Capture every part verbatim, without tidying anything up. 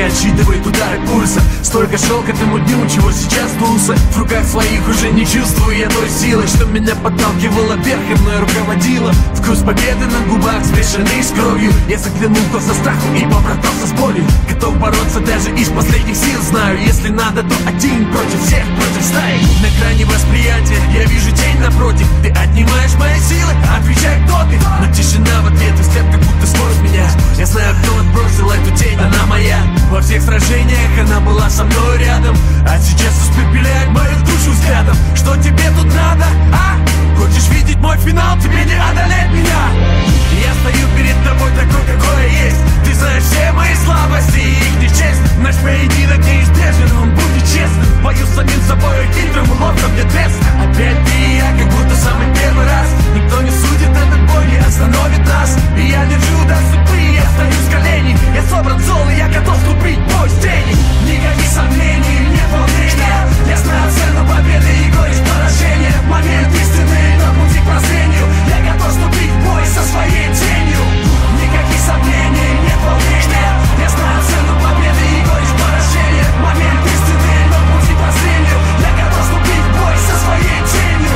отсчитывает удары пульса. Столько шел к этому дню, чего сейчас дулся. В руках своих уже не чувствую я той силы, что меня подталкивала вверх и мной руководила. Вкус победы на губах, смешанный с кровью. Я заглянул в глаза страху и побратался с болью. Готов бороться даже из последних сил. Знаю, если надо, то один против всех, против стаи. На грани восприятия я вижу тень напротив. Ты отнимаешь мои силы, отвечай, кто ты. Но тишина в ответ, и взгляд как будто сквозь меня. Я знаю, кто отбросил эту тень, она моя. Во всех сражениях она была со мной рядом, а сейчас испепеляет мою душу взглядом. Что тебе тут надо, а? Хочешь видеть мой финал, тебе не одолеть меня. Я стою перед тобой такой, какой я есть. Ты знаешь все мои слабости и их нечесть. Наш поединок неизбежен, он будет честным. Бою с самим собой, хитрым уловком мне тест. Опять ты и я, как будто самый первый раз. Никто не судит, этот бой не остановит нас. И я держу до судьбы, я стою с коленей. Я собран зол, и я готов вступить в бой с тени. Никаких сомнений, нет волнения. Я знаю цену победы и горечь поражения. Момент истины на пути к прозрению. Я готов вступить в бой со своей тенью. Никаких сомнений, нет волнения. Я знаю цену победы и горечь поражения. Момент истины на пути к прозрению. Я готов вступить в бой со своей тенью.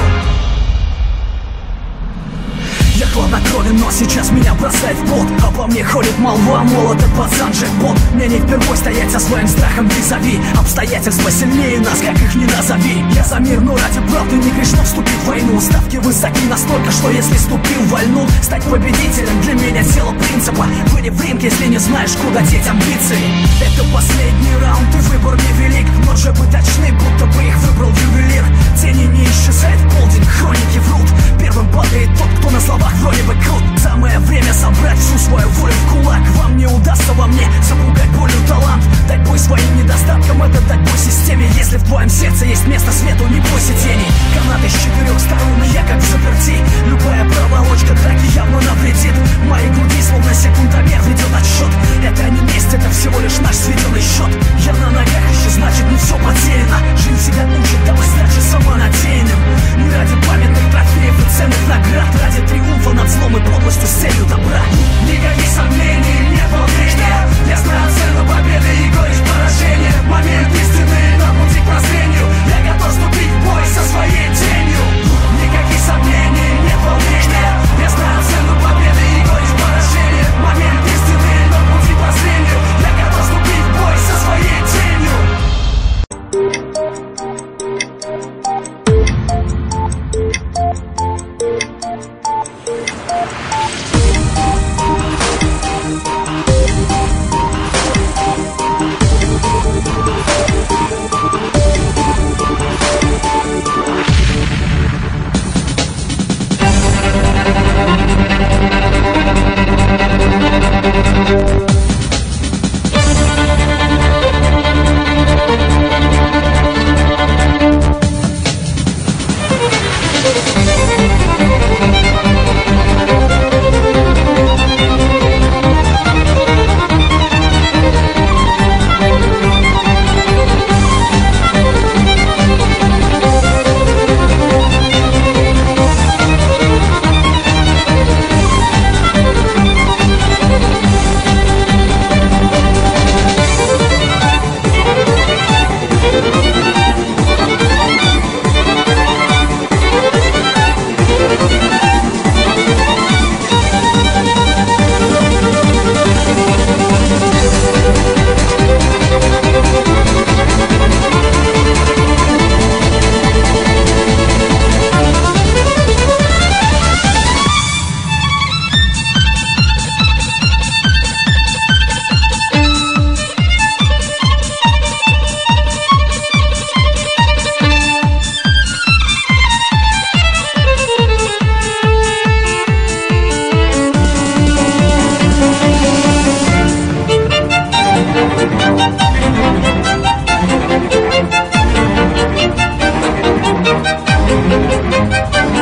Я хладнокровен, но сейчас меня бросает в пот. Обо мне ходит молва, мол, этот пацан джекпот. Мне не впервой стоять со своим страхом визави. Обстоятельства сильнее нас, как их ни назови. Я за мир, но ради правды не грешно вступить в войну. Ставки высоки настолько, что если ступил, вольнут. Стать победителем для меня дело принципа. Вы не в ринг, если не знаешь, куда деть амбиции. Это последний раунд, и выбор невелик. Но же бы точны, будто бы их выбрал ювелир. Тени не исчезают в полдень, хроники врут. Первым падает тот, кто на словах вроде бы крут. Самое время собрать всю свою волю в кулак. Вам не удастся во мне запугать болью талант. Дать бой своим недостаткам, это дать бой системе. Если в твоем сердце есть место свету, не бойся тени. Канаты с четырех сторон, и я как в заперти. Любая проволочка драки явно навредит. Моей груди словно секундомер ведет отсчет. Это не месть, это всего лишь наш сведенный счет. Я на ногах еще, значит не все потеряно. Жизнь себя учит, давай стать же самонадеянным. Не ради памятных трофеев и ценных наград. Ради триумфа над злом и подлостью с целью добра. Никаких сомнений, нет волнения. Я знаю цену победы и горечь поражения. Момент истины на пути к прозрению. Я готов вступить в бой со своей тенью. Никаких сомнений, нет волнения. Я знаю цену победы и горечь поражения. Момент истины на пути к прозрению. Я готов вступить в бой со своей тенью.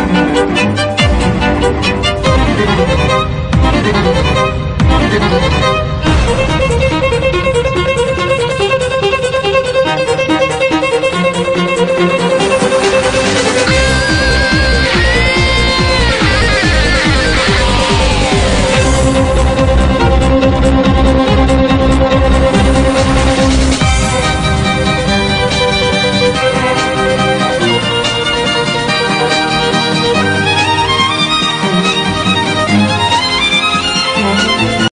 We'll be right back.